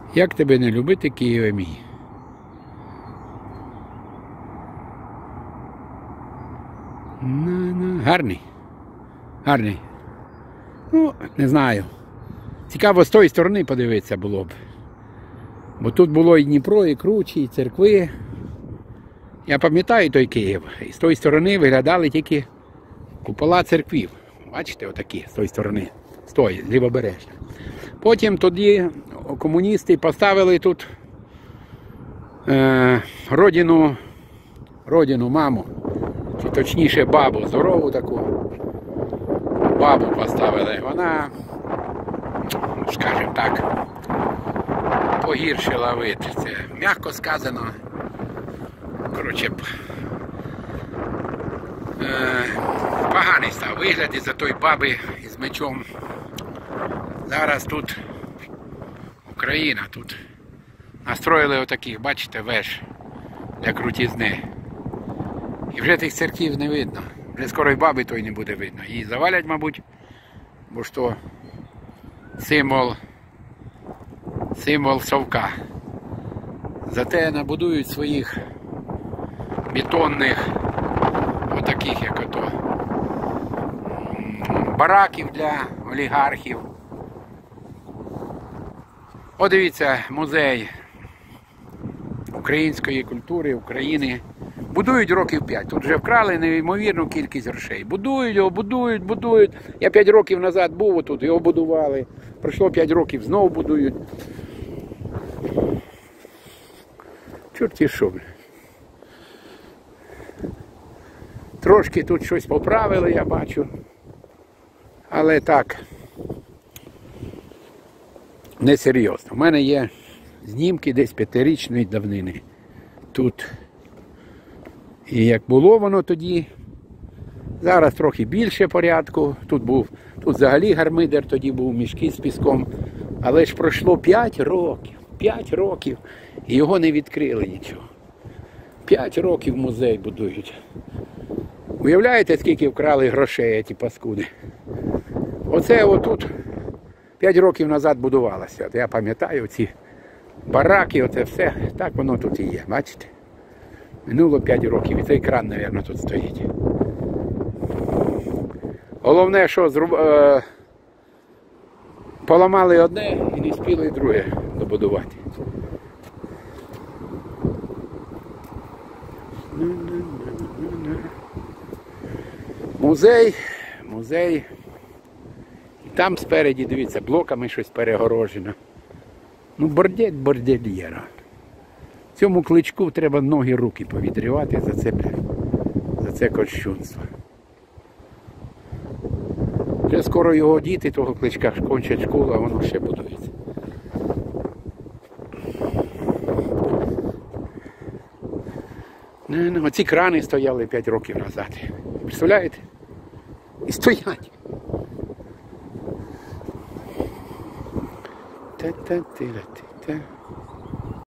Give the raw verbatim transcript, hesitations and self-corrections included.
Як тебе не любити, Києве мій? На-на. Гарний. Гарний. Ну, не знаю. Цікаво з тої сторони подивитися було б. Бо тут було і Дніпро, і Кручі, і церкви. Я пам'ятаю той Київ. І з тої сторони виглядали тільки купола церквів. Бачите, отакі, з тої сторони. З тої, з лівобережжя. Потім тоді комуністи поставили тут е, родину, родину, маму. Чи точніше бабу, здорову таку. Бабу поставили. Вона, скажімо так, погіршила вид. Це м'яко сказано. Коротше, е, поганий став вигляд із-за тої баби із мечом. Зараз тут Україна, тут настроїли отаких, бачите, веж для крутізни. І вже тих церків не видно. Вже скоро й баби той не буде видно. Її завалять, мабуть, бо що символ, символ совка. Зате набудують своїх бетонних, отаких, як ото, бараків для олігархів. О, дивіться, музей української культури, України. Будують років п'ять. Тут вже вкрали неймовірну кількість грошей. Будують його, будують, будують. Я п'ять років назад був тут, його будували. Пройшло п'ять років, знову будують. Чорті що, бля. Трошки тут щось поправили, я бачу. Але так, несерйозно. У мене є знімки десь п'ятирічної давнини. Тут. І як було воно тоді, зараз трохи більше порядку. Тут був, тут взагалі гармидер тоді був, мішки з піском. Але ж пройшло п'ять років, п'ять років, і його не відкрили нічого. п'ять років музей будують. Уявляєте, скільки вкрали грошей ці паскуди? Оце отут п'ять років назад будувалося. От я пам'ятаю ці бараки, оце все. Так воно тут і є, бачите? Минуло п'ять років, і цей кран, мабуть, тут стоїть. Головне, що зруб... е... поламали одне і не спіли друге добудувати. Музей, музей. І там спереді, дивіться, блоками щось перегорожено. Ну, бордель, бордельєра. Цьому кличку треба ноги, руки повідрівати за це, за це кощунство. Вже скоро його діти, того кличка, кончать школу, а воно ще будується. Ну, ну, оці крани стояли п'ять років назад. Представляєте? І стоять. Та-та-та-та-та.